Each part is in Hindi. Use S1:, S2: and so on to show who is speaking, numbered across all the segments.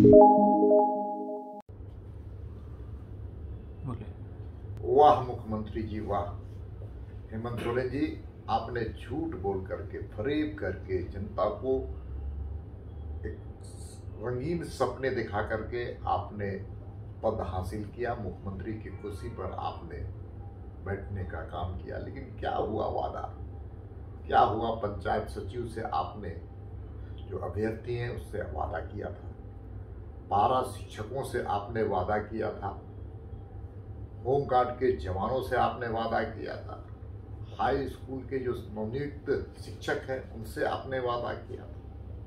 S1: बोले।
S2: वाह मुख्यमंत्री जी वाह। हेमंत सोरेन जी, आपने झूठ बोल करके, फरेब करके जनता को एक रंगीन सपने दिखा करके आपने पद हासिल किया। मुख्यमंत्री की कुर्सी पर आपने बैठने का काम किया, लेकिन क्या हुआ वादा, क्या हुआ? पंचायत सचिव से आपने, जो अभ्यर्थी हैं, उससे वादा किया था। पारा शिक्षकों से आपने वादा किया था। होमगार्ड के जवानों से आपने वादा किया था। हाई स्कूल के जो नवनियुक्त शिक्षक हैं, उनसे आपने वादा किया था।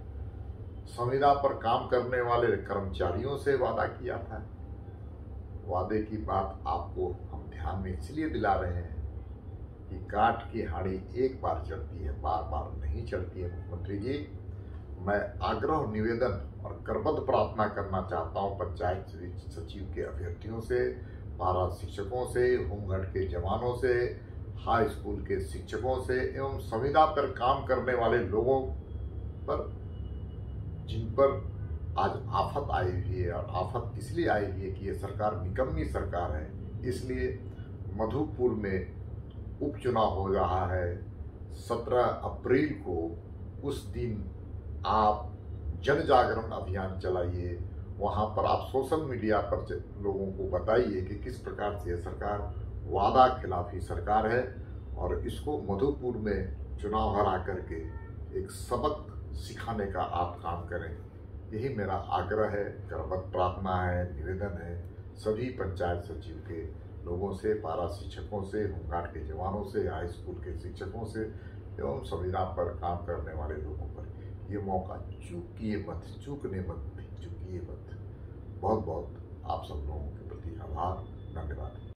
S2: संविदा पर काम करने वाले कर्मचारियों से वादा किया था। वादे की बात आपको हम ध्यान में इसलिए दिला रहे हैं कि काठ की हांडी एक बार चढ़ती है, बार बार नहीं चढ़ती है। मुख्यमंत्री जी, मैं आग्रह, निवेदन और करबद्ध प्रार्थना करना चाहता हूं पंचायत सचिव के अभ्यर्थियों से, पारा शिक्षकों से, होमगार्ड के जवानों से, हाई स्कूल के शिक्षकों से एवं संविदा पर काम करने वाले लोगों पर, जिन पर आज आफत आई हुई है। और आफत इसलिए आई हुई है कि ये सरकार निकम्मी सरकार है। इसलिए मधुपुर में उपचुनाव हो रहा है 17 अप्रैल को। उस दिन आप जन जागरण अभियान चलाइए। वहां पर आप सोशल मीडिया पर लोगों को बताइए कि किस प्रकार से सरकार वादा खिलाफी सरकार है, और इसको मधुपुर में चुनाव हरा करके एक सबक सिखाने का आप काम करें। यही मेरा आग्रह है, करबद्ध प्रार्थना है, निवेदन है सभी पंचायत सचिव के लोगों से, पारा शिक्षकों से, होमगार्ड के जवानों से, हाई स्कूल के शिक्षकों से एवं संविदा पर काम करने वाले लोगों पर। ये मौका चूकिए मत, चूकने मत, चूकिए मत। बहुत बहुत आप सब लोगों के प्रति आभार, धन्यवाद।